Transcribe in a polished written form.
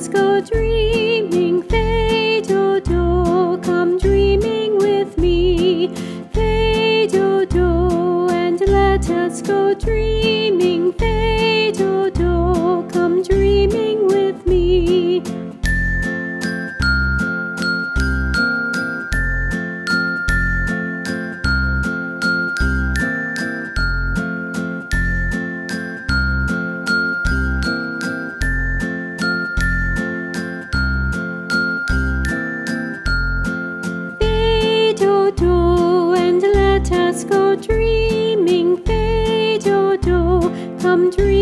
us go dreaming. Fais do do, come dreaming with me. Fais do do, and let us go dreaming. Fais do do, come dreaming with me. And let us go dreaming. Fais do do, come dreaming.